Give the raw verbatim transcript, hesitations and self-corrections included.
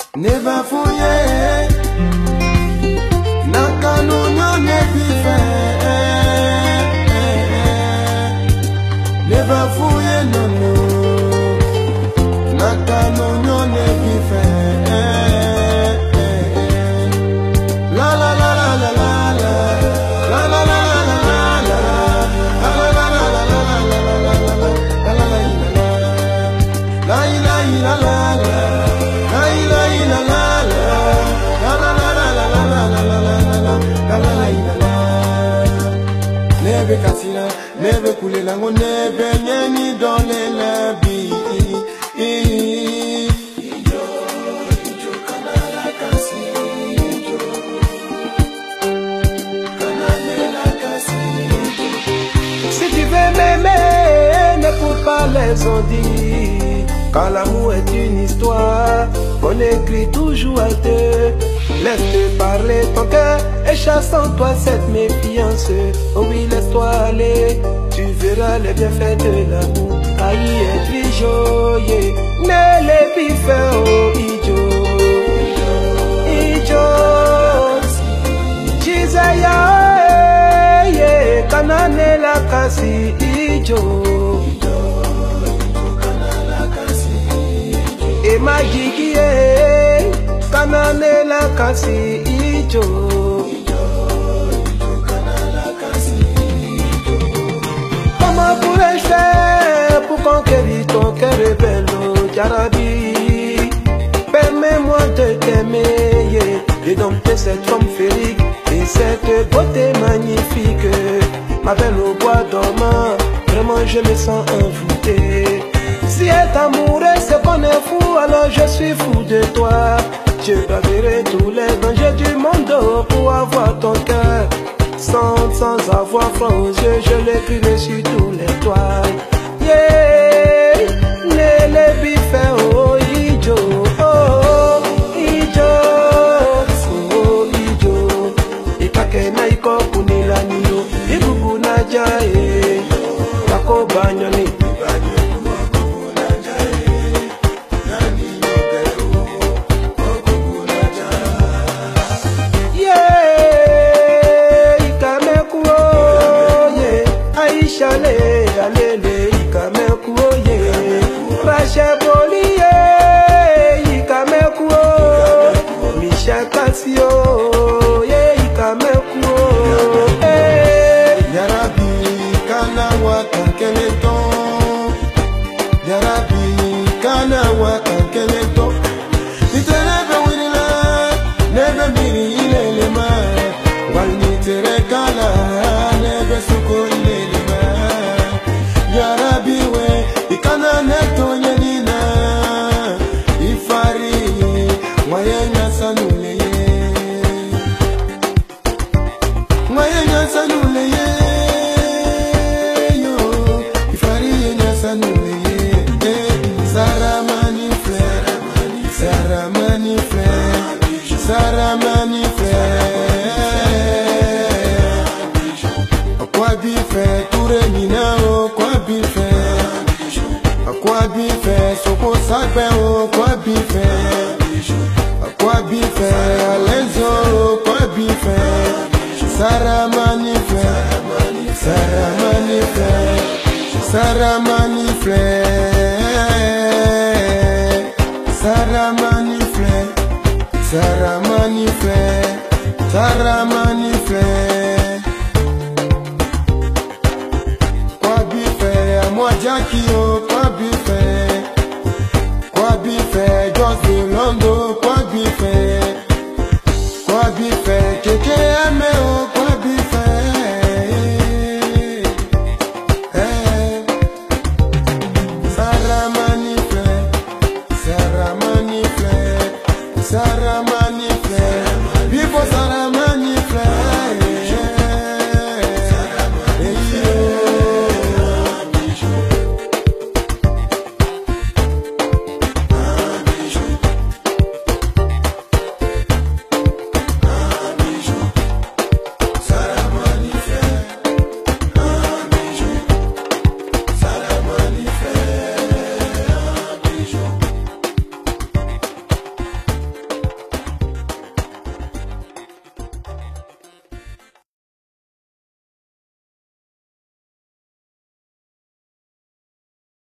Never forget. Nakano nyone bife. Never forget no no. Nakano nyone bife. La la la la la la la. La la la la la la la. La la la la la la la la la la. La la la la la la la. Neve kasina, neve kule lango, neve nyeni dans les labi. Ijo, ijo kanala kasi, ijo kanala kasi. Si tu veux m'aimer, n'écoute pas les ondits. Quand l'amour est une histoire, on écrit toujours à deux. Laisse-te parler ton cœur et chasse en toi cette méfiance. Oh oui, laisse-toi aller, tu verras les bienfaits de l'amour. Aïe, et ijo, yeah. Mais les biffes, oh, ijo, ijo, Jizaya, yeah, kanane la kasi, ijo, et ma gigi, kanane la kasi, ijo. Comment pourrais-je faire pour conquérir ton cœur rebelle, Jarabi? Permets-moi de t'aimer, yeah, et dompter cette forme féerique et cette beauté magnifique. Ma belle au bois dormant, vraiment je me sens envoûté. Si est amoureux, c'est qu'on est fou, alors je suis fou de toi. Je braverai tous les dangers du monde pour avoir ton cœur. Sans, sans avoir froid aux yeux, je l'écrirai sur tous les toits. Yeah, ne le bife, oh, ijo, oh, ijo, oh, ijo. Ikake na iko kunila niyo, igugu na jae, kako banyoni. Chale, alele, ikameku oye, Racheboliye, ikameku o, Michel Cassio, ye ikameku o, eh. Yarabi, kana waka keleton, Yarabi, kana waka keleton. Niterebe winila, nebe miri ilelema, wal nitere kala, nebe suko ilelema. Yarabi we, ikana neto nyenina, ifari, wayenya sanuleye, wayenya sanuleye, yo, ifari yenya sanuleye, Sara manifle, Sara manifle, Sara manifle, kwa bife, toure minao, kwa bife, kwa bife, soko sakbe o, kwa bife, kwa bife, alenzo, kwa bife, Sara manifle, Sara manifle, Sara manifle, Sara manifle, Sara manifle, Sara manifle. Moi Jackie oh, quoi bife, quoi bife, just the London, quoi bife, quoi bife, keke ame oh, quoi bife, eh, Sara manifle, Sara manifle, Sara manifle.